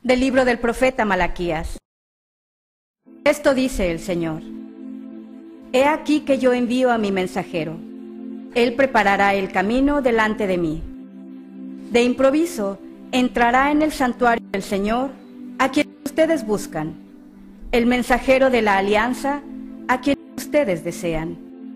Del libro del profeta Malaquías. Esto dice el Señor: He aquí que yo envío a mi mensajero. Él preparará el camino delante de mí. De improviso entrará en el santuario del Señor a quien ustedes buscan, el mensajero de la alianza a quien ustedes desean.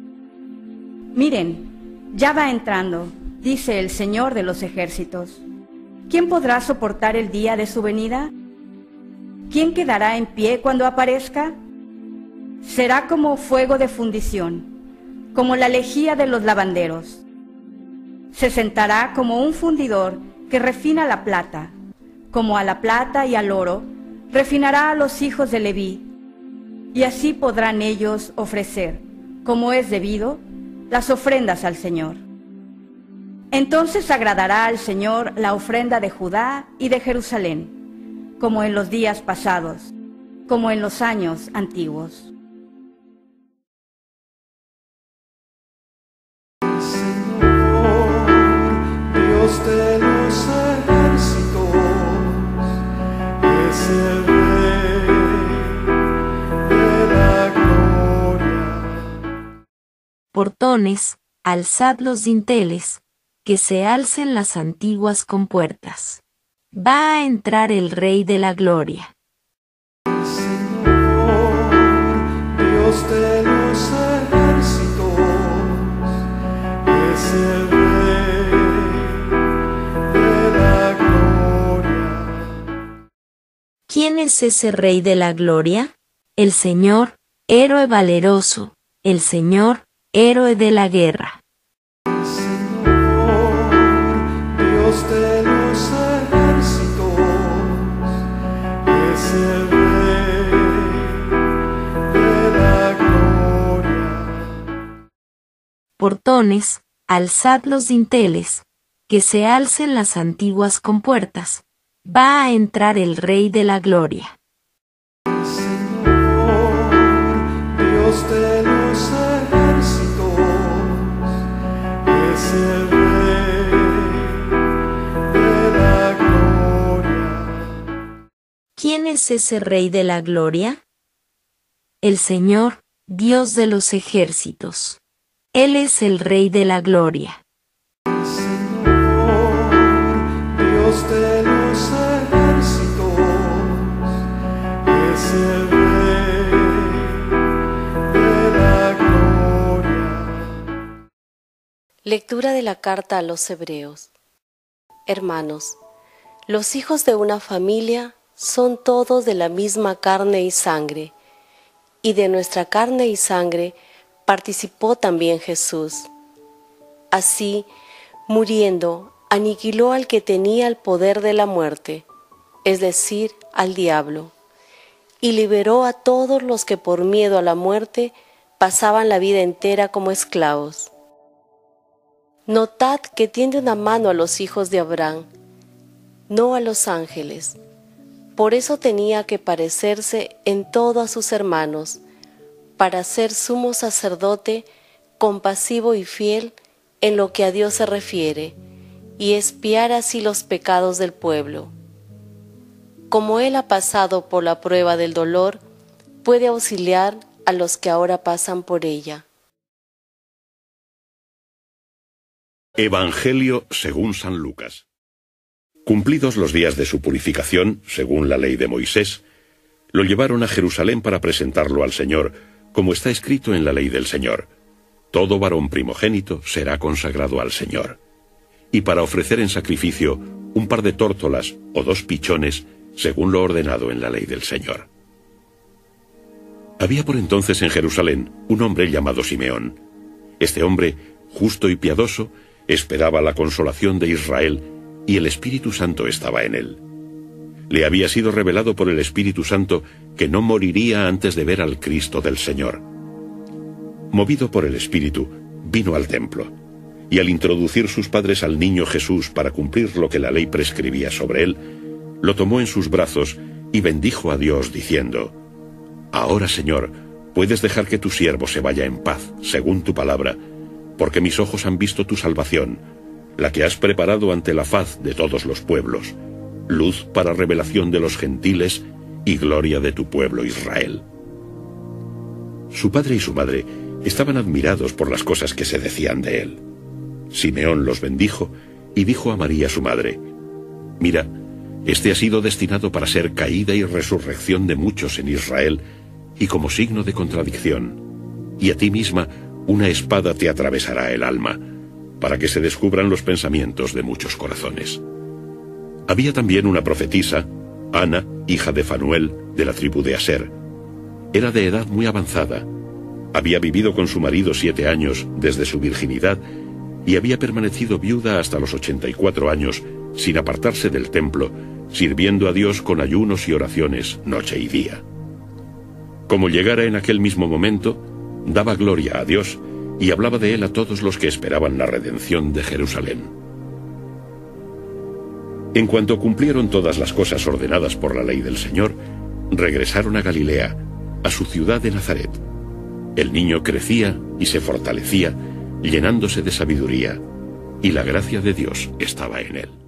Miren, ya va entrando, dice el Señor de los ejércitos. ¿Quién podrá soportar el día de su venida? ¿Quién quedará en pie cuando aparezca? Será como fuego de fundición, como la lejía de los lavanderos. Se sentará como un fundidor que refina la plata, como a la plata y al oro, refinará a los hijos de Leví, y así podrán ellos ofrecer, como es debido, las ofrendas al Señor. Entonces agradará al Señor la ofrenda de Judá y de Jerusalén, como en los días pasados, como en los años antiguos. Señor, Dios de los ejércitos, es el Rey de la gloria. Portones, alzad los dinteles, que se alcen las antiguas compuertas. Va a entrar el Rey de la gloria. Señor, Dios de los ejércitos, es el Rey de la gloria. ¿Quién es ese Rey de la gloria? El Señor, héroe valeroso, el Señor, héroe de la guerra. Dios de los ejércitos, es el Rey de la gloria. Portones, alzad los dinteles, que se alcen las antiguas compuertas. Va a entrar el Rey de la gloria. Señor, Dios de los ejércitos, es el Rey de la gloria. ¿Quién es ese Rey de la gloria? El Señor, Dios de los ejércitos. Él es el Rey de la gloria. Señor, Dios de los ejércitos, es el Rey de la gloria. Lectura de la carta a los Hebreos. Hermanos, los hijos de una familia son todos de la misma carne y sangre, y de nuestra carne y sangre participó también Jesús. Así, muriendo, aniquiló al que tenía el poder de la muerte, es decir, al diablo, y liberó a todos los que por miedo a la muerte pasaban la vida entera como esclavos. Notad que tiende una mano a los hijos de Abraham, no a los ángeles. Por eso tenía que parecerse en todo a sus hermanos, para ser sumo sacerdote, compasivo y fiel en lo que a Dios se refiere, y expiar así los pecados del pueblo. Como Él ha pasado por la prueba del dolor, puede auxiliar a los que ahora pasan por ella. Evangelio según San Lucas. Cumplidos los días de su purificación, según la ley de Moisés, lo llevaron a Jerusalén para presentarlo al Señor, como está escrito en la ley del Señor. Todo varón primogénito será consagrado al Señor. Y para ofrecer en sacrificio un par de tórtolas o 2 pichones, según lo ordenado en la ley del Señor. Había por entonces en Jerusalén un hombre llamado Simeón. Este hombre, justo y piadoso, esperaba la consolación de Israel, y el Espíritu Santo estaba en él. Le había sido revelado por el Espíritu Santo que no moriría antes de ver al Cristo del Señor. Movido por el Espíritu, vino al templo, y al introducir sus padres al niño Jesús para cumplir lo que la ley prescribía sobre él, lo tomó en sus brazos y bendijo a Dios diciendo: Ahora, Señor, puedes dejar que tu siervo se vaya en paz, según tu palabra, porque mis ojos han visto tu salvación, la que has preparado ante la faz de todos los pueblos, luz para revelación de los gentiles y gloria de tu pueblo Israel. Su padre y su madre estaban admirados por las cosas que se decían de él. Simeón los bendijo y dijo a María su madre: Mira, este ha sido destinado para ser caída y resurrección de muchos en Israel, y como signo de contradicción, y a ti misma una espada te atravesará el alma, para que se descubran los pensamientos de muchos corazones. Había también una profetisa, Ana, hija de Fanuel, de la tribu de Aser. Era de edad muy avanzada. Había vivido con su marido 7 años desde su virginidad y había permanecido viuda hasta los 84 años, sin apartarse del templo, sirviendo a Dios con ayunos y oraciones noche y día. Como llegara en aquel mismo momento, daba gloria a Dios y hablaba de él a todos los que esperaban la redención de Jerusalén. En cuanto cumplieron todas las cosas ordenadas por la ley del Señor, regresaron a Galilea, a su ciudad de Nazaret. El niño crecía y se fortalecía, llenándose de sabiduría, y la gracia de Dios estaba en él.